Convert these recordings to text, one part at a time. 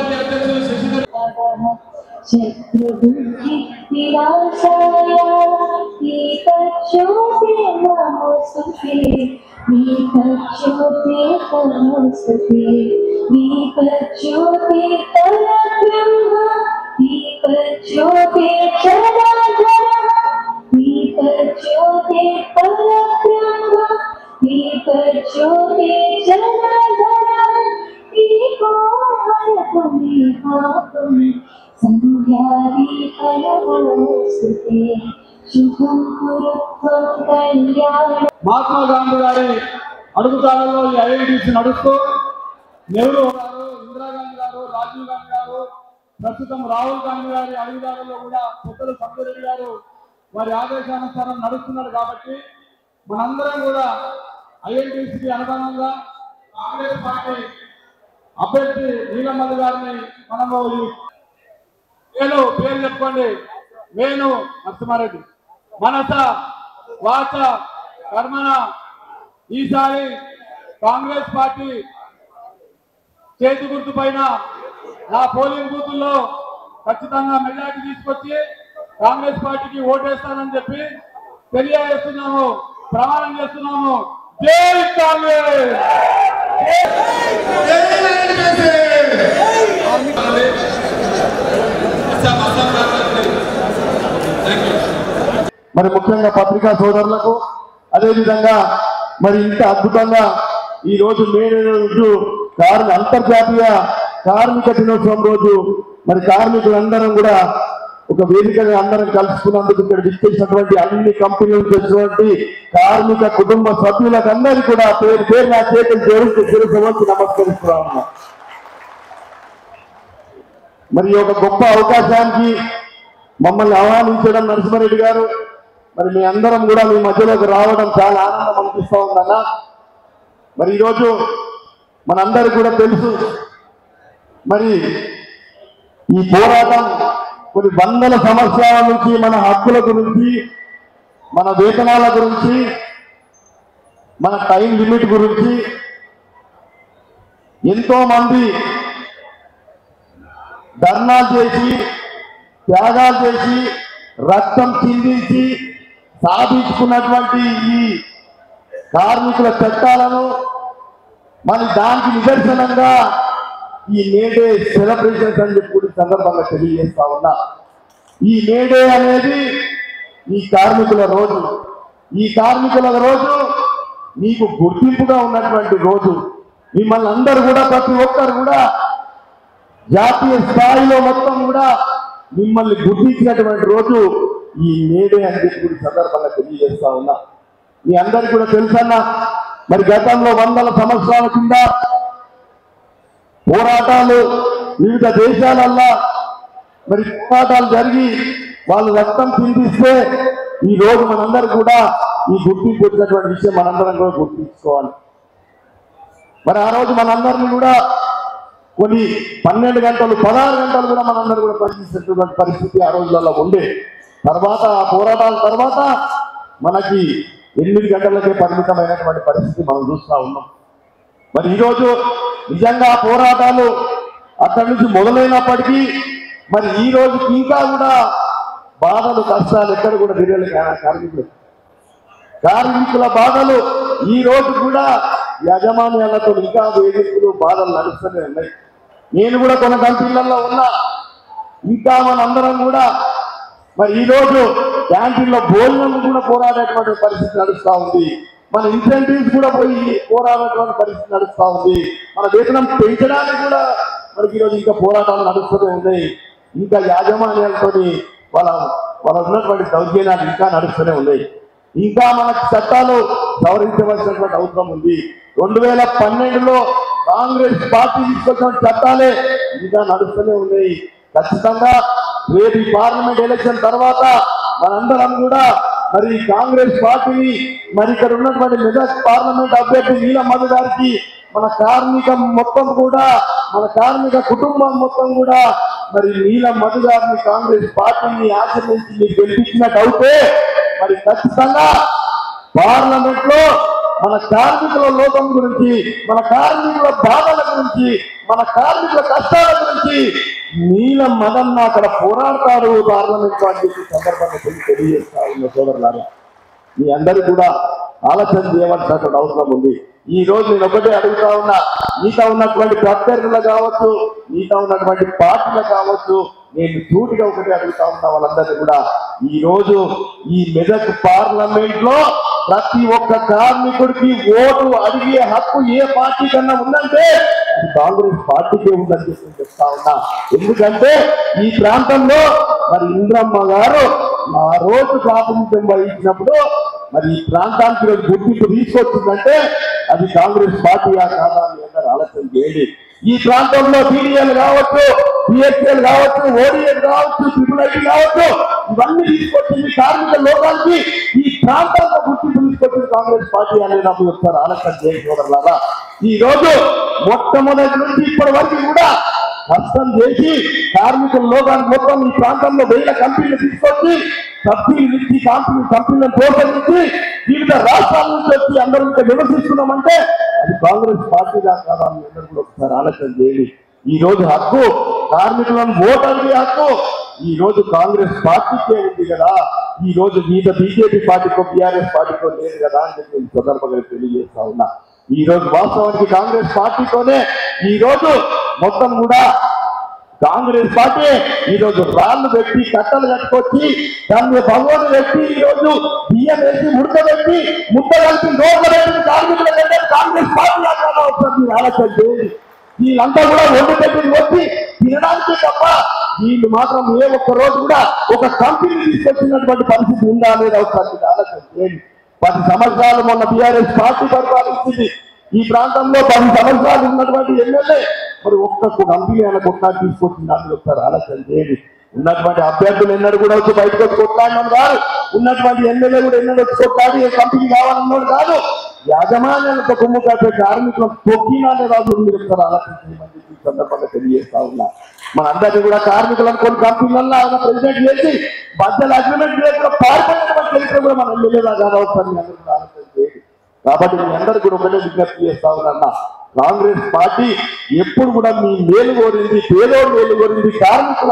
Party అధ్యక్షులు శశిధర్ మహాత్మా గాంధీ గారి అడుగుదారుల్లో ఈ ఐఐటిసి నడుస్తూ నెహ్రూ గారు, ఇందిరాగాంధీ గారు, రాజీవ్ గాంధీ గారు, ప్రస్తుతం రాహుల్ గాంధీ గారి అడుగుదారుల్లో కూడా పెద్దలు సంజయ్ గారు వారి ఆదేశానుసారం నడుస్తున్నారు. కాబట్టి మనందరం కూడా ఐఐటిసికి అనుగుణంగా కాంగ్రెస్ పార్టీ అభ్యర్థి నీలమల్లి గారిని మనము పేరు చెప్పుకోండి. వేణు నరసింహారెడ్డి మనస వాచ కర్మణ ఈసారి కాంగ్రెస్ పార్టీ చేతి గుర్తు పైన నా పోలింగ్ బూతుల్లో ఖచ్చితంగా మెజార్టీ తీసుకొచ్చి కాంగ్రెస్ పార్టీకి ఓటేస్తానని చెప్పి తెలియజేస్తున్నాము, ప్రమాణం చేస్తున్నాము. జై కాంగ్రెస్. మరి ముఖ్యంగా పత్రికా సోదరులకు అదేవిధంగా మరి ఇంత అద్భుతంగా ఈ రోజు మే రోజు అంతర్జాతీయ కార్మిక దినోత్సవం రోజు మరి కార్మికులందరం కూడా ఒక వేదికగా అందరం కలుసుకున్నందుకు ఇక్కడ విచ్చేసినటువంటి అన్ని కంపెనీలు చేసినటువంటి కార్మిక కుటుంబ సభ్యులకు అందరికీ కూడా పేరు పేరు నా చేతులు జోడించి నమస్కరిస్తున్నాను. మరి ఒక గొప్ప అవకాశానికి మమ్మల్ని ఆహ్వానించడం నరసింహారెడ్డి గారు, మరి మీ అందరం కూడా మీ మధ్యలోకి రావడం చాలా ఆనందం అనిపిస్తా ఉందన్న. మరి ఈరోజు మనందరికీ కూడా తెలుసు, మరి ఈ పోరాటం కొన్ని వందల సంవత్సరాల నుంచి మన హక్కుల గురించి, మన వేతనాల గురించి, మన టైం లిమిట్ గురించి ఎంతో మంది ధర్నాలు చేసి, త్యాగాలు చేసి, రక్తం చిందించి సాధించుకున్నటువంటి ఈ కార్మికుల చట్టాలను మరి దానికి నిదర్శనంగా ఈ మేడే సెలబ్రేషన్స్ అని చెప్పి సందర్భంగా తెలియజేస్తా ఉన్నా. ఈ మేడే అనేది ఈ కార్మికుల రోజు. ఈ కార్మికుల రోజు మీకు గుర్తింపుగా ఉన్నటువంటి రోజు. మిమ్మల్ని అందరూ కూడా ప్రతి ఒక్కరు కూడా జాతీయ స్థాయిలో మొత్తం కూడా మిమ్మల్ని గుర్తించినటువంటి రోజు ఈ మేడే అని చెప్పి సందర్భంగా తెలియజేస్తా ఉన్నా. మీ అందరికీ కూడా తెలుసన్నా, మరి గతంలో వందల సంవత్సరాల కింద పోరాటాలు వివిధ దేశాలల్లో మరి పోరాటాలు జరిగి వాళ్ళు రక్తం చిందిస్తే ఈ రోజు మనందరూ కూడా ఈ గుర్తింపు వచ్చినటువంటి విషయం మనందరం కూడా గుర్తించుకోవాలి. మరి ఆ రోజు మనందరినీ కూడా కొన్ని 12 గంటలు 16 గంటలు కూడా మనందరూ కూడా పనిచేసేటువంటి పరిస్థితి ఆ రోజులలో ఉండే. తర్వాత ఆ పోరాటాల తర్వాత మనకి 8 గంటలకే పరిమితమైనటువంటి పరిస్థితి మనం చూస్తూ ఉన్నాం. మరి ఈరోజు నిజంగా పోరాటాలు అక్కడి నుంచి మొదలైనప్పటికీ మరి ఈ రోజుకి ఇంకా కూడా బాధలు కష్టాలు ఎక్కడ కూడా తెలియలే. కార్మికుల బాధలు ఈ రోజు కూడా యాజమాన్యాలతో ఇంకా వేధింపులు బాధలు నడుస్తూనే ఉన్నాయి. నేను కూడా కొన్ని కంపెనీలలో ఉన్నా. ఇంకా మనందరం కూడా మరి ఈ రోజు క్యాంటీన్లో భోజనం కూడా పోరాడేటువంటి పరిస్థితి నడుస్తూ ఉంది. మన ఇన్సెంటివ్స్ కూడా పోయి పోరాడేటువంటి పరిస్థితి నడుస్తూ ఉంది. మన వేతనం పెంచడానికి కూడా మనకి ఈరోజు ఇంకా పోరాటాలు నడుస్తూనే ఉన్నాయి. ఇంకా యాజమాన్యాలతో వాళ్ళ ఉన్నటువంటి దౌర్జన్యాలు ఇంకా నడుస్తూనే ఉన్నాయి. ఇంకా మనకు చట్టాలు సవరించవలసినటువంటి అవసరం ఉంది. 2012లో కాంగ్రెస్ పార్టీ తీసుకొచ్చిన చట్టాలే ఇంకా నడుస్తూనే ఉన్నాయి. ఖచ్చితంగా రేపు పార్లమెంట్ ఎలక్షన్ తర్వాత మనందరం కూడా మరి కాంగ్రెస్ పార్టీని మరి ఇక్కడ ఉన్నటువంటి మెదక్ పార్లమెంట్ అభ్యర్థి నీలమల్లి గారికి మన కార్మిక మొత్తం కూడా మన కార్మిక కుటుంబం మొత్తం కూడా మరి నీలమల్లి గారిని కాంగ్రెస్ పార్టీని ఆశీర్వదించి మీకు గెలిపించినట్టు అయితే మరి ఖచ్చితంగా పార్లమెంట్ లో మన కార్మికుల లోపం గురించి, మన కార్మికుల బాధల గురించి, మన కార్మికుల కష్టాల గురించి నీలం మదన్న అక్కడ పోరాడతాడు పార్లమెంట్ అని చెప్పి సందర్భంగా తెలియజేస్తా ఉన్న సోదరులారా, మీ అందరూ కూడా ఆలోచన చేయవలసినటువంటి అవసరం ఉంది. ఈ రోజు నేను ఒకటే అడుగుతా ఉన్నా, మీతో ఉన్నటువంటి ప్రత్యర్థులు కావచ్చు, మీతో ఉన్నటువంటి పార్టీలు కావచ్చు, నేను సూటిగా ఒకటే అడుగుతా ఉన్నా వాళ్ళందరినీ కూడా, ఈ రోజు ఈ మెదక్ పార్లమెంట్ లో ప్రతి ఒక్క కార్మికుడికి ఓటు అడిగే హక్కు ఏ పార్టీ కన్నా ఉందంటే అది కాంగ్రెస్ పార్టీకే ఉందని చెప్పి చెప్తా ఉన్నా. ఎందుకంటే ఈ ప్రాంతంలో మరి ఇంద్రమ్మ గారు ఆ రోజు ప్రాతినిధ్యం వహించినప్పుడు మరి ఈ ప్రాంతానికి గుర్తింపు తీసుకొచ్చిందంటే అది కాంగ్రెస్ పార్టీయా కాదా అని అందరూ ఆలోచన చేయండి. ఈ ప్రాంతంలో టీడీఎల్ కావచ్చు, పిఎస్ఎల్ కావచ్చు, ఓడిఎల్ కావచ్చు, ట్రిపుల్ కావచ్చు, ఇవన్నీ తీసుకొచ్చింది కార్మిక లోకానికి ఈ ప్రాంతాల్లో గుర్తింపు తీసుకొచ్చింది కాంగ్రెస్ పార్టీ అనేది నాకు చెప్తారు ఆలోచన చేయకూడదు. ఈ రోజు మొట్టమొదటి నుంచి ఇప్పటి వరకు కూడా కష్టం చేసి కార్మికుల లోకానికి మొత్తం ఈ ప్రాంతంలో 1000 కంపెనీలు తీసుకొచ్చి సబ్సిడీలు ఇచ్చి కంపెనీలను ప్రోత్సహించి వివిధ రాష్ట్రాల నుంచి వచ్చి అందరూ ఇంకా నివసిస్తున్నామంటే అది కాంగ్రెస్ పార్టీగా కాదా అని అందరూ కూడా ఒకసారి ఆలోచన చేయండి. ఈ రోజు హక్కు కార్మికులను ఓటు అడిగే హక్కు ఈ రోజు కాంగ్రెస్ పార్టీకే ఉంది కదా, ఈ రోజు మీద బీజేపీ పార్టీకో బీఆర్ఎస్ పార్టీకో లేదు కదా అని చెప్పి నేను సందర్భంగా తెలియజేస్తా ఉన్నా. ఈ రోజు వాస్తవానికి కాంగ్రెస్ పార్టీతోనే ఈ రోజు మొత్తం కూడా కాంగ్రెస్ పార్టీ ఈ రోజు రాళ్లు పెట్టి కట్టలు కట్టుకొచ్చి దాన్ని భగవాన్ పెట్టి ఈ రోజు బియ్యం వేసి ఉడకబెట్టి ముద్ద కలిపి నోట్ల పెట్టి కార్మికుల కంటే కాంగ్రెస్ పార్టీ అవుతుంది ఆలోచన చేయండి. వీళ్ళంతా కూడా ఒడ్డు పెట్టి వచ్చి తినడానికి తప్ప వీళ్ళు మాత్రం ఏ ఒక్క రోజు కూడా ఒక కంపెనీ తీసుకొచ్చినటువంటి పరిస్థితి ఉందా అనేది అవసరం ఆలోచన చేయండి. 10 సంవత్సరాలు మొన్న బీఆర్ఎస్ పార్టీ పరిపాలించింది ఈ ప్రాంతంలో. 10 సంవత్సరాలు ఉన్నటువంటి ఎమ్మెల్యే మరి ఒక్క కంపెనీ ఆయన కొట్లాడి తీసుకొచ్చింది అందులో ఒకసారి ఆలోచన చేయండి. ఉన్నటువంటి అభ్యర్థులు ఎన్నడూ కూడా వచ్చి బయటకు వచ్చి కొట్లాడినాడు కాదు, ఉన్నటువంటి ఎమ్మెల్యే కూడా ఎన్నడూ వచ్చి కొట్లాడి ఏ కంపెనీ కావాలన్నాడు కాదు, యాజమాన్యాలతో కొమ్ము కాసే కార్మికులకు తొక్కినానే రాదు మీరు ఒకసారి ఆలోచన చేయమని ఈ సందర్భంగా తెలియజేస్తా ఉన్నా. మనందరినీ కూడా కార్మికులను కొన్ని కంపెనీలలో ఆయన ప్రెసిడెంట్ చేసి మధ్యలో అగ్రిమెంట్ లేకుండా పాల్పడినటువంటి చరిత్ర కూడా మన ఎమ్మెల్యేలా కావచ్చని అందరూ కూడా ఆలోచన చేయండి. కాబట్టి మీ అందరూ కూడా ఒకటే విజ్ఞప్తి చేస్తా ఉన్నా, కాంగ్రెస్ పార్టీ ఎప్పుడు కూడా మీ మేలు కోరింది, పేదోడు మేలు కోరింది, కార్మికుల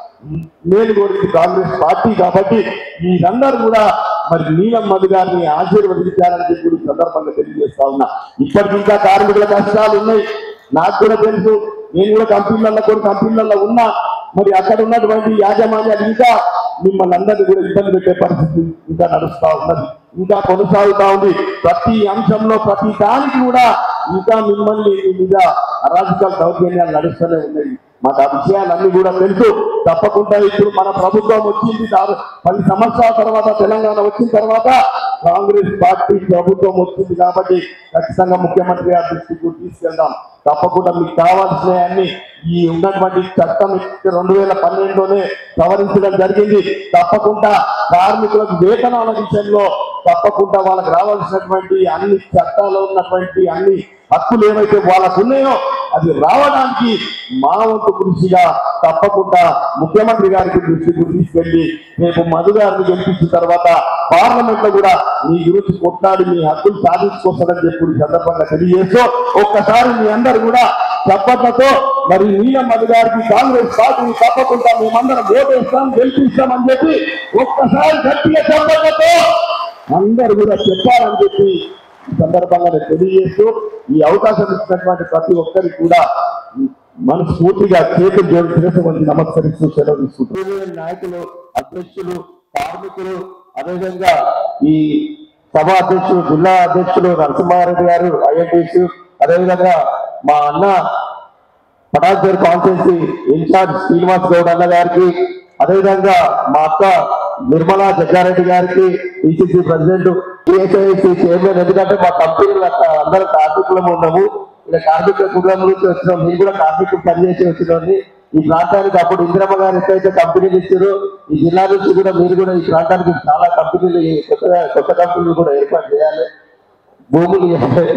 మేలు కోరింది కాంగ్రెస్ పార్టీ. కాబట్టి మీరందరూ కూడా మరి నీలం మధు గారిని ఆశీర్వదించాలని చెప్పి సందర్భంగా తెలియజేస్తా ఉన్నా. ఇప్పటికి ఇంకా కార్మికుల కష్టాలు ఉన్నాయి, నాకు కూడా తెలుసు. నేను కూడా కొన్ని కంపెనీలలో ఉన్నా. మరి అక్కడ ఉన్నటువంటి యాజమాన్యాలు ఇంకా మిమ్మల్ని అందరినీ కూడా ఇబ్బంది పెట్టే పరిస్థితి ఇంకా నడుస్తా ఉన్నది, ఇంకా కొనసాగుతా ఉంది. ప్రతి అంశంలో ప్రతి దానికి కూడా ఇంకా మిమ్మల్ని మీద అరాజకాల దౌర్జన్యాలు నడుస్తూనే ఉన్నాయి. మాకు ఆ విషయాలన్నీ కూడా తెలుసు. తప్పకుండా ఇప్పుడు మన ప్రభుత్వం వచ్చింది, 10 సంవత్సరాల తర్వాత తెలంగాణ వచ్చిన తర్వాత కాంగ్రెస్ పార్టీ ప్రభుత్వం వచ్చింది కాబట్టి ఖచ్చితంగా ముఖ్యమంత్రి గారి దృష్టికి తీసుకెళ్దాం. తప్పకుండా మీకు కావాల్సిన అన్ని ఈ ఉన్నటువంటి చట్టం 2012లోనే సవరించడం జరిగింది. తప్పకుండా కార్మికులకు వేతనాల విషయంలో తప్పకుండా వాళ్ళకి రావాల్సినటువంటి అన్ని చట్టాల్లో ఉన్నటువంటి అన్ని హక్కులు ఏవైతే వాళ్ళకు ఉన్నాయో అది రావడానికి మా వంతు కృషిగా తప్పకుండా ముఖ్యమంత్రి గారికి దృష్టికి తీసుకెళ్లి రేపు మధు గారిని గెలిపించిన తర్వాత పార్లమెంట్ లో కూడా మీ గురించి కొట్లాడి మీ హక్కులు సాధించుకొస్తాడని చెప్పి సందర్భంగా తెలియజేస్తూ ఒక్కసారి మీ అందరు కూడా చప్పట్లతో మరి నీలం మధు గారికి కాంగ్రెస్ పార్టీని తప్పకుండా మేమందరం ఓటేస్తాం, గెలిపిస్తామని చెప్పి ఒక్కసారి గట్టిగా చప్పట్లతో అందరు కూడా చెప్పాలని చెప్పి సందర్భంగా తెలియజేస్తూ ఈ అవకాశం ఇచ్చినటువంటి ప్రతి ఒక్కరికి కూడా మనస్ఫూర్తిగా చేతులు జోడించి నమస్కరిస్తూ సెలవు తీసుకుంటూ నాయకులు, అధ్యక్షులు, కార్మికులు, అదేవిధంగా ఈ సభ అధ్యక్షులు, జిల్లా అధ్యక్షులు నరసింహారెడ్డి గారు ఐఐటిసి, అదేవిధంగా మా అన్న పటాన్చేరు కాన్స్టిట్యున్సీ ఇన్ఛార్జ్ శ్రీనివాస్ గౌడ్ అన్న గారికి, అదేవిధంగా మా అక్క నిర్మలా జగ్గారెడ్డి గారికి, పిసిసి ప్రెసిడెంట్, టిఎస్ఐసి చైర్మన్. ఎందుకంటే మా కంపెనీలు అందరూ కార్మికులము ఉన్నాము, ఇలా కార్మికుల కుటుంబం నుంచి వచ్చినాం, మీరు కూడా కార్మికులు పనిచేసి వచ్చినోని. ఈ ప్రాంతానికి అప్పుడు ఇందిరమ్మ గారు ఎక్కడైతే కంపెనీలు ఇచ్చారో ఈ జిల్లా నుంచి కూడా మీరు కూడా ఈ ప్రాంతానికి చాలా కంపెనీలు, కొత్త కంపెనీలు కూడా ఏర్పాటు చేయాలి, భూములు ఇవ్వాలి.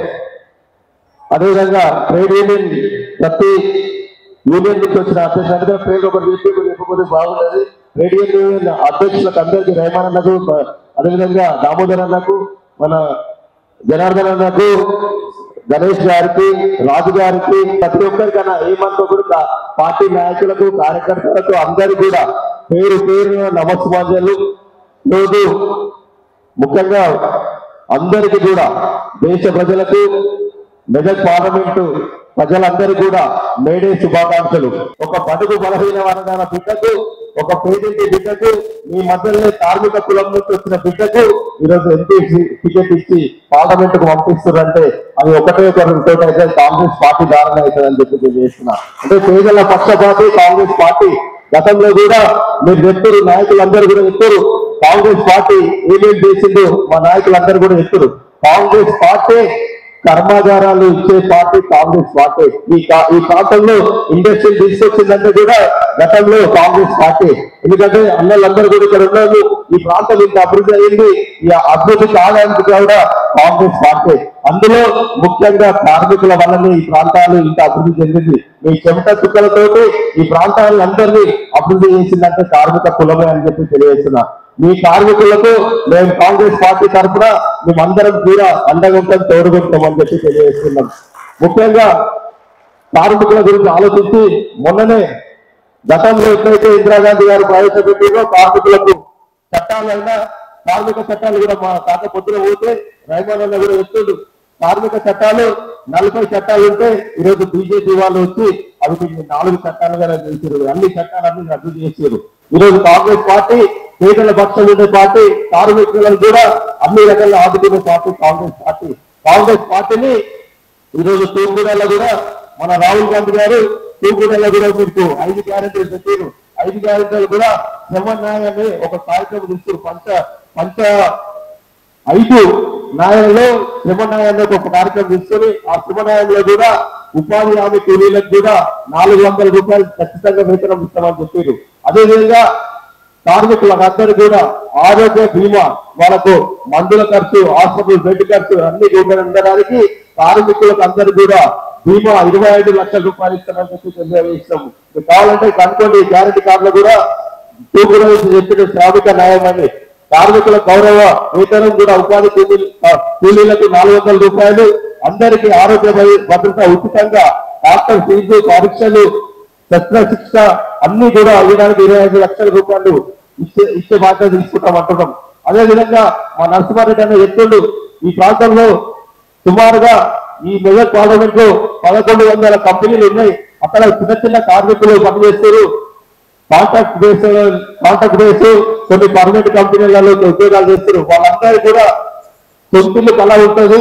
అదేవిధంగా ట్రేడ్ యూనియన్ ప్రతి యూనియన్ నుంచి వచ్చిన అధ్యక్షులు ట్రేడ్ ఒకటి చెప్పి బాగుండేది. ట్రేడ్ యూనియన్ అధ్యక్షులకు అందరికీ రైమాన్ అన్నకు, అదేవిధంగా దామోదర్ అన్నకు, మన జనార్దనకు, గణేష్ గారికి, రాజు గారికి, ప్రతి ఒక్కరికన్నా ఏమనుకోకుండా పార్టీ నాయకులకు, కార్యకర్తలకు అందరూ కూడా పేరు పేరు నమస్కారాలు. రోజు ముఖ్యంగా అందరికీ కూడా దేశ ప్రజలకు, మెదక్ పార్లమెంటు ప్రజలందరూ కూడా మేడే శుభాకాంక్షలు. ఒక బడుగు బలహీన వర్గాల బిడ్డకు, ఒక పేదింటి బిడ్డకు, మీ మధ్యలో కార్మిక కులం నుంచి వచ్చిన బిడ్డకు ఈరోజు ఎంపీ టికెట్ ఇచ్చి పార్లమెంట్ కు పంపిస్తున్నారంటే అది ఒకటే అయితే కాంగ్రెస్ పార్టీ దారుణ అవుతుందని చెప్పి తెలియజేస్తున్నా. అంటే పేదల పక్షపాతి కాంగ్రెస్ పార్టీ. గతంలో కూడా మీరు చెప్తారు, నాయకులందరూ కూడా చెప్తారు కాంగ్రెస్ పార్టీ ఏమేమి చేసిందో మా నాయకులందరూ కూడా చెప్తారు. కాంగ్రెస్ పార్టీ కర్మాగారాలు ఇచ్చే పార్టీ కాంగ్రెస్ పార్టీ. ఈ ప్రాంతంలో ఇండస్ట్రీ తీసుకొచ్చిందంటే కూడా గతంలో కాంగ్రెస్ పార్టీ. ఎందుకంటే అన్నలందరూ కూడా ఇక్కడ ఉన్నారు. ఈ ప్రాంతం ఇంత అభివృద్ధి అయింది, ఈ అభివృద్ధి కావడానికి కూడా కాంగ్రెస్ పార్టీ. అందులో ముఖ్యంగా కార్మికుల వల్లనే ఈ ప్రాంతాలు ఇంత అభివృద్ధి చెందింది. మీ చెమట చుక్కలతోటి ఈ ప్రాంతాలందరినీ అభివృద్ధి చేసిందంటే కార్మిక కులమే అని చెప్పి తెలియజేస్తున్నా. మీ కార్మికులకు మేము కాంగ్రెస్ పార్టీ తరఫున మేమందరం కూడా అండగుంటాం, తోడుగుంటాం అని చెప్పి తెలియజేస్తున్నాం. ముఖ్యంగా కార్మికుల గురించి ఆలోచించి మొన్ననే గతంలో ఎట్లయితే ఇందిరాగాంధీ గారు ప్రవేశపెట్టినో కార్మికులకు చట్టాలైనా, కార్మిక చట్టాలు కూడా మా తాత పొద్దున పోతే రైమానన్న కూడా చెప్తుండు, కార్మిక చట్టాలు 40 చట్టాలు ఉంటే ఈరోజు బీజేపీ వాళ్ళు వచ్చి అవి 4 చట్టాలుగా చేశారు. అన్ని చట్టాలన్నీ రద్దు చేశారు. ఈరోజు కాంగ్రెస్ పార్టీ పేదల పక్షం ఉండే పార్టీ, కార్మికులను కూడా అన్ని రకాల ఆదుకునే పార్టీ కాంగ్రెస్ పార్టీ. కాంగ్రెస్ పార్టీని ఈరోజు తూర్పుగూడలో కూడా మన రాహుల్ గాంధీ గారు తూర్పుగూడలో కూడా మీకు 5 గ్యారెంటీలు పెట్టారు. 5 గ్యారెంటీలు కూడా సమన్వయాన్ని ఒక కార్యక్రమం ఇస్తారు. పంచ 5 న్యాయంలో సమన్వయాన్ని ఒక కార్యక్రమం తీసుకొని ఆ సమన్వయంలో కూడా ఉపాధి హామీ కూలీలకు కూడా 400 రూపాయలు ఖచ్చితంగా వేతనం ఇస్తామని చెప్పారు. అదేవిధంగా కార్మికులందరూ కూడా ఆరోగ్య బీమా, వాళ్ళకు మందుల ఖర్చు, హాస్పిటల్ బెడ్ ఖర్చు అన్ని ఉండడానికి కార్మికులకు అందరూ కూడా బీమా 25 లక్షల రూపాయలు ఇస్తామని చెప్పి తెలియజేస్తాము. కావాలంటే కనుకోండి, గ్యారెంటీ కార్డులో కూడా తూపులో చెప్పిన శ్రామిక న్యాయం అని కార్మికుల గౌరవ వేతనం కూడా ఉపాధి కూలీలకు 400 రూపాయలు, అందరికీ ఆరోగ్య భద్రత ఉచితంగా, డాక్టర్ ఫీజు, పరీక్షలు, శస్త్రశిక్ష అన్ని కూడా ఇవ్వడానికి 25 లక్షల రూపాయలు ఇచ్చే బాధ్యత తీసుకుంటామంటున్నాం. అదేవిధంగా మా నరసింహారెడ్డి అన్న చెప్తుండు, ఈ ప్రాంతంలో సుమారుగా ఈ మెదక్ పార్లమెంట్ లో 1100 కంపెనీలు ఉన్నాయి. అక్కడ చిన్న చిన్న కార్మికులు పనిచేస్తారు. కాంట్రాక్ట్ బేస్ కొన్ని పర్మనెంట్ కంపెనీలలో ఉద్యోగాలు చేస్తారు. వాళ్ళందరూ కూడా సొంతిల్లు కళ ఉంటుంది.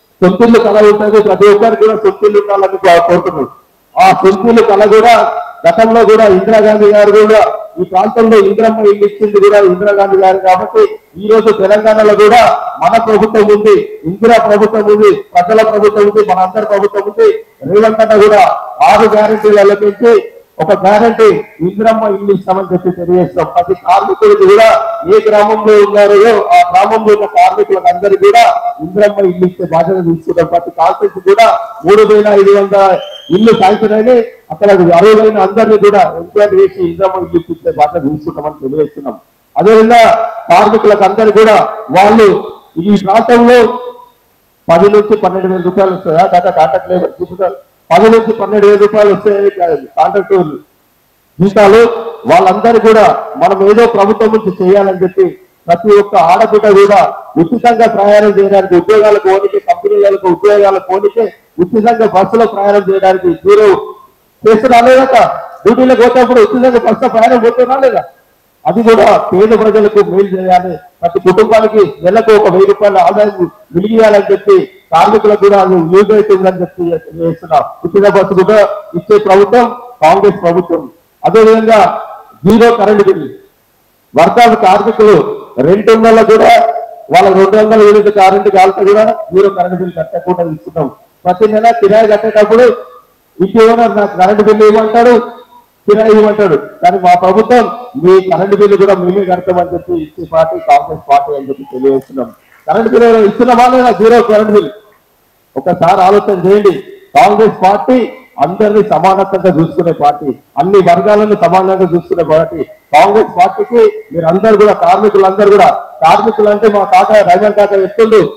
ప్రతి ఒక్కరు కూడా సొంతిల్లు ఉండాలని కోరుతున్నారు. ఆ సొంతిల్లు కళ కూడా గతంలో కూడా ఇందిరాగాంధీ గారు కూడా ఈ ప్రాంతంలో ఇందిరమ్మ ఇల్లు ఇచ్చింది కూడా ఇందిరాగాంధీ గారు. కాబట్టి ఈ రోజు తెలంగాణలో కూడా మన ప్రభుత్వం ఉంది, ఇందిరా ప్రభుత్వం ఉంది, ప్రజల ప్రభుత్వం ఉంది, మన అందరి ప్రభుత్వం ఉంది. రేవంత్ అన్న కూడా 6 గ్యారెంటీలలో పెంచి ఒక గ్యారెంటీ ఇందిరమ్మ ఇల్లు ఇస్తామని చెప్పి తెలియజేస్తాం. ప్రతి కార్మికులకు కూడా ఏ గ్రామంలో ఉన్నారో ఆ గ్రామంలో ఉన్న కార్మికులకు అందరూ కూడా ఇందిరమ్మ ఇల్లు ఇచ్చే బాధ్యత తీసుకుంటాం. ప్రతి కాన్ఫరెన్స్ కూడా 3500 ఇల్లు శాంక్షన్ అయినాయి. అక్కడ అర్హులైన అందరినీ కూడా ఎంక్వైరీ చేసి ఇందిరమ్మ ఇల్లు ఇచ్చే బాధ్యత తీసుకుంటామని తెలియజేస్తున్నాం. అదేవిధంగా కార్మికులకు అందరూ కూడా వాళ్ళు ఈ ప్రాంతంలో 10 నుంచి 12,000 రూపాయలు వస్తాయా కాంట్రాక్ట్ లేబర్ చూపుతారు. 10 నుంచి 12,000 రూపాయలు వచ్చాయి కాంట్రాక్ట్ జీతాలు. వాళ్ళందరూ కూడా మనం ఏదో ప్రభుత్వం నుంచి చేయాలని చెప్పి ప్రతి ఒక్క ఆడబిడ్డ కూడా ఉచితంగా ప్రయాణం చేయడానికి, ఉద్యోగాలకు పోనీకి, కంపెనీలకు ఉద్యోగాలకు పోనీకి ఉచితంగా బస్సులో ప్రయాణం చేయడానికి మీరు చేస్తున్నా లేదా? డ్యూటీలకు పోతేప్పుడు ఉచితంగా బస్సులో ప్రయాణం పోతున్నా లేదా? అది కూడా పేద ప్రజలకు మేలు చేయాలి. ప్రతి కుటుంబానికి నెలకు 1,000 రూపాయల ఆదాయం వెలిగియాలని చెప్పి కార్మికులకు కూడా అది యూజ్ అవుతుందని చెప్పి చేస్తున్నాం. ఉచిత బస్సు కూడా ఇచ్చే ప్రభుత్వం కాంగ్రెస్ ప్రభుత్వం. అదేవిధంగా 0 కరెంటు బిల్లు, వర్గాల కార్మికులు రెంట్ ఉన్న కూడా వాళ్ళ 200 యూనిట్ కరెంటు కాలితే కూడా 0 కరెంటు బిల్లు కట్టకుండా ఇస్తున్నాం. ప్రతి నెల కిరాయి కట్టేటప్పుడు ఇంటి ఓనర్ నాకు కరెంటు బిల్లు ఇవ్వమంటాడు, కిరాయి ఇవ్వమంటాడు. కానీ మా ప్రభుత్వం మీ కరెంటు బిల్లు కూడా మేమే కడతామని చెప్పి ఇచ్చే పార్టీ కాంగ్రెస్ పార్టీ అని చెప్పి తెలియజేస్తున్నాం. కరెంటు బిల్లు ఇస్తున్నామా లేదా? 0 కరెంటు బిల్లు. ఒకసారి ఆలోచన చేయండి. కాంగ్రెస్ పార్టీ అందరినీ సమానత్వంగా చూసుకునే పార్టీ, అన్ని వర్గాలను సమానంగా చూసుకునే పార్టీ. కాంగ్రెస్ పార్టీకి మీరు అందరూ కూడా కార్మికులందరూ కూడా, కార్మికులు అంటే మా తాత రైమన్ తాత చెప్తుండు,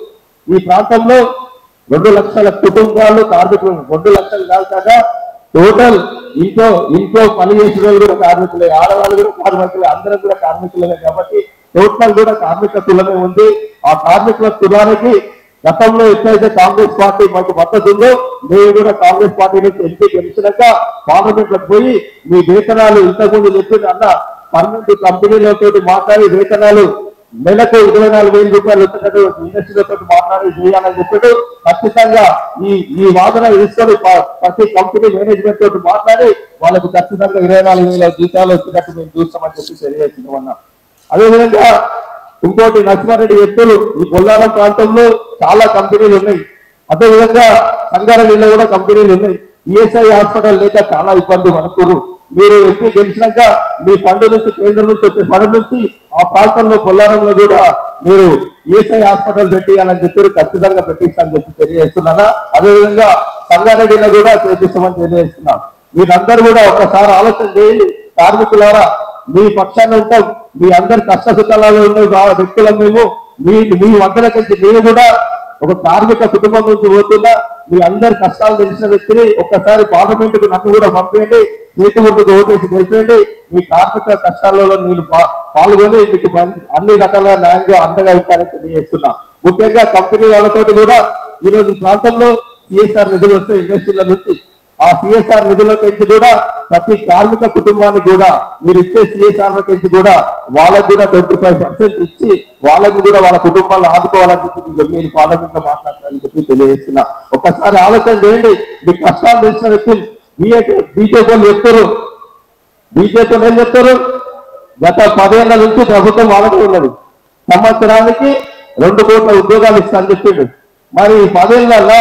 ఈ ప్రాంతంలో 2 లక్షల కుటుంబాలు కార్మికులు, 2 లక్షలు కాక టోటల్ ఇంట్లో పని చేసిన వాళ్ళు కూడా కార్మికులే, ఆడవాళ్ళు కూడా కార్మికులే, అందరం కూడా కార్మికులే. కాబట్టి టోటల్ కూడా కార్మిక కులమే ఉంది. ఆ కార్మికుల కులానికి గతంలో ఎట్లయితే కాంగ్రెస్ పార్టీ మాకు మద్దతు ఉందో, మేము కూడా కాంగ్రెస్ పార్టీ నుంచి ఎంపీ గెలిచినాక పార్లమెంట్ లో పోయి మీ వేతనాలు ఇంతకుముందు చెప్పిన అన్న పర్మనెంట్ కంపెనీలతో మాట్లాడి వేతనాలు నెలకు 24,000 రూపాయలు వచ్చేటట్టు ఇండస్ట్రీలతో మాట్లాడి చేయాలని చెప్పాడు. ఖచ్చితంగా ఈ వాదన తీసుకొని ప్రతి కంపెనీ మేనేజ్మెంట్ తోటి మాట్లాడి వాళ్ళకు ఖచ్చితంగా 24,000 జీతాలు వచ్చేటట్టు మేము చూస్తామని చెప్పి తెలియజేస్తున్నామన్నా. అదేవిధంగా ఇంకోటి నరసింహారెడ్డి వ్యక్తులు ఈ బొల్లారం ప్రాంతంలో చాలా కంపెనీలు ఉన్నాయి. అదేవిధంగా సంగారెడ్డిలో కూడా కంపెనీలు ఉన్నాయి. ఈఎస్ఐ హాస్పిటల్ లేక చాలా ఇబ్బంది పడుతున్నారు. మీరు ఎంపీ గెలిచినాక మీ ఫండ్ నుంచి కేంద్రం నుంచి వచ్చే ఫండ్ నుంచి ఆ ప్రాంతంలో బొల్లారంలో కూడా మీరు ఈఎస్ఐ హాస్పిటల్ పెట్టియాలని చెప్పి ఖచ్చితంగా పెట్టిస్తామని చెప్పి తెలియజేస్తున్నారా. అదేవిధంగా సంగారెడ్డిలో కూడా చేపిస్తామని తెలియజేస్తున్నాం. మీరందరూ కూడా ఒకసారి ఆలోచన చేయండి. కార్మికులారా, మీ పక్షాన ఉంటాం, మీ అందరి కష్ట సుఖాలలో ఉన్న వ్యక్తులం మేము. మీ వందల కంటే నేను కూడా ఒక కార్మిక కుటుంబం నుంచి పోతున్నా. మీ అందరి కష్టాలు తెలిసిన వ్యక్తిని ఒక్కసారి పార్లమెంటుకు నన్ను కూడా పంపేయండి, చేతి ముందుకు ఓటేసి గెలిపేయండి. మీ కార్మిక కష్టాలలో నేను పాల్గొని మీకు అన్ని రకాల న్యాయంగా అండగా ఉంటారని తెలియజేస్తున్నా. ముఖ్యంగా కంపెనీ వాళ్ళతో కూడా ఈరోజు ప్రాంతంలో సిఎస్ఆర్ నిధులు వస్తే ఇండస్ట్రీల నుంచి ఆ సిఎస్ఆర్ నిధుల నుంచి కూడా ప్రతి కార్మిక కుటుంబానికి కూడా మీరు ఇచ్చే సిఎస్ఆర్ నుంచి కూడా వాళ్ళకు కూడా 25% ఇచ్చి వాళ్ళకి కూడా వాళ్ళ కుటుంబాలను ఆదుకోవాలని చెప్పి మీరు పార్లమెంట్ లో మాట్లాడతారని చెప్పి తెలియజేస్తున్నా. ఒక్కసారి ఆలోచన చేయండి. మీ కష్టాలు తెలిసిన వ్యక్తులు బీజేపీ వాళ్ళు చెప్తారు. బీజేపీ ఏం చెప్తారు? గత 10 ఏళ్ల నుంచి ప్రభుత్వం వాళ్ళకే ఉన్నది. సంవత్సరానికి 2 కోట్ల ఉద్యోగాలు ఇస్తానని చెప్పిండు. మరి 10 ఏళ్లలో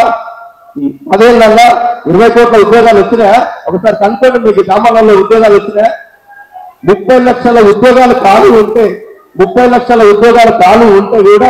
20 కోట్ల ఉద్యోగాలు వచ్చినాయా? ఒకసారి కనుక్కోండి. మీకు గ్రామాలలో ఉద్యోగాలు వచ్చినాయా? 30 లక్షల ఉద్యోగాలు ఖాళీ ఉంటే 30 లక్షల ఉద్యోగాలు ఖాళీ ఉంటే కూడా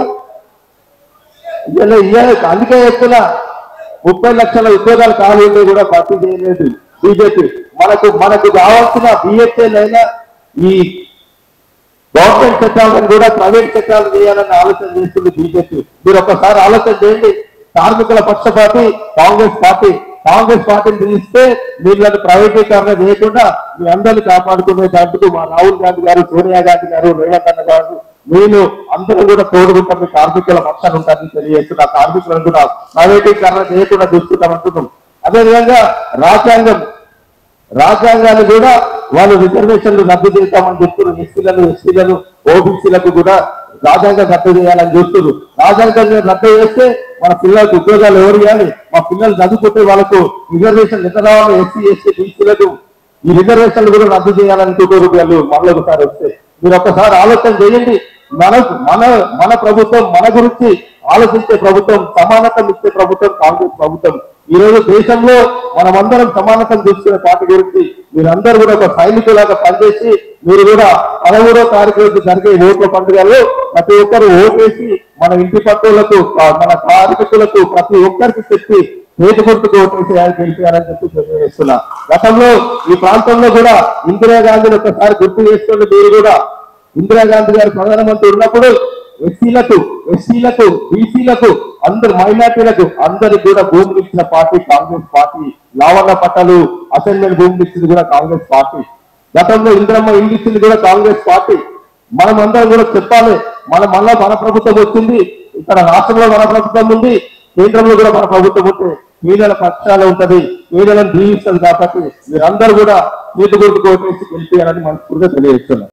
అందుకే చెప్తున్నా, 30 లక్షల ఉద్యోగాలు ఖాళీ ఉంటే కూడా భర్తీ చేయలేదు బీజేపీ. మనకు కావాల్సిన బిఎస్ఎల్ అయినా ఈ గవర్నమెంట్ చట్టాలను కూడా ప్రైవేట్ చట్టాలు చేయాలని ఆలోచన చేస్తుంది బీజేపీ. మీరు ఒకసారి ఆలోచన చేయండి. కార్మికుల పక్షపాతి కాంగ్రెస్ పార్టీని పిలిస్తే వీళ్ళని ప్రైవేటీకరణ చేయకుండా మీ అందరినీ కాపాడుకునే దాంట్లో మా రాహుల్ గాంధీ గారు, సోనియా గాంధీ గారు, రేవంత్ అన్న గారు, నేను అందరూ కూడా తోడుకుంటాం. మీ కార్మికుల పక్షాన్ని ఉంటారని తెలియజేస్తున్నా. కార్మికులను కూడా ప్రైవేటీకరణ చేయకుండా చూసుకుంటామంటున్నాం. అదేవిధంగా రాజ్యాంగాన్ని కూడా వాళ్ళు రిజర్వేషన్లు రద్దు చేస్తామని చెప్తున్నారు. ఎస్సీలను ఓబీసీలకు కూడా రాజ్యాంగం రద్దు చేయాలని చూస్తున్నారు. రాజ్యాంగాన్ని రద్దు చేస్తే మన పిల్లలకు ఉద్యోగాలు ఎవరు ఇవ్వాలి? మా పిల్లలు చదువుకుంటే వాళ్ళకు రిజర్వేషన్ ఎంత రావాలి? ఎస్సీ ఎస్టీ బీసీలకు ఈ రిజర్వేషన్లు కూడా రద్దు చేయాలని చూడరు వాళ్ళు మళ్ళీ ఒకసారి వస్తే. మీరు ఒక్కసారి ఆలోచన చేయండి. మన ప్రభుత్వం, మన గురించి ఆలోచించే ప్రభుత్వం, సమానతం ఇచ్చే ప్రభుత్వం కాంగ్రెస్ ప్రభుత్వం. ఈ రోజు దేశంలో మనమందరం సమానతం చూసుకునే పార్టీ గురించి మీరందరూ కూడా ఒక సైనికులాగా పనిచేసి మీరు కూడా 13వ తారీఖు జరిగే ఓట్ల పండుగలో ప్రతి ఒక్కరు ఓటేసి మన ఇంటి పట్టులకు, మన కార్మికులకు ప్రతి ఒక్కరికి చెప్పి చేతి గుర్తుకు ఓటేసేయాలని గెలిపేయాలని చెప్పి తెలియజేస్తున్నా. గతంలో ఈ ప్రాంతంలో కూడా ఇందిరాగాంధీని ఒకసారి గుర్తు చేసుకోండి. మీరు కూడా ఇందిరాగాంధీ గారు ప్రధానమంత్రి ఉన్నప్పుడు ఎస్సీలకు బీసీలకు అందరు మైనార్టీలకు అందరికి కూడా భూములు ఇచ్చిన పార్టీ కాంగ్రెస్ పార్టీ. లావణ పట్టాలు అసైన్మెంట్ భూములు ఇచ్చింది కూడా కాంగ్రెస్ పార్టీ. గతంలో ఇందిరమ్మ ఇల్లు ఇచ్చింది కూడా కాంగ్రెస్ పార్టీ. మనం అందరం కూడా చెప్పాలి. మన ప్రభుత్వం వచ్చింది, ఇక్కడ రాష్ట్రంలో మన ప్రభుత్వం ఉంది, కేంద్రంలో కూడా మన ప్రభుత్వం ఉంటే పేదల పక్షాలు ఉంటది, పేదలను దీవిస్తుంది. కాబట్టి మీరందరూ కూడా చేతి గుర్తుకు ఓటేసి గెలిపేయాలని మనస్ఫూర్తిగా తెలియజేస్తున్నారు.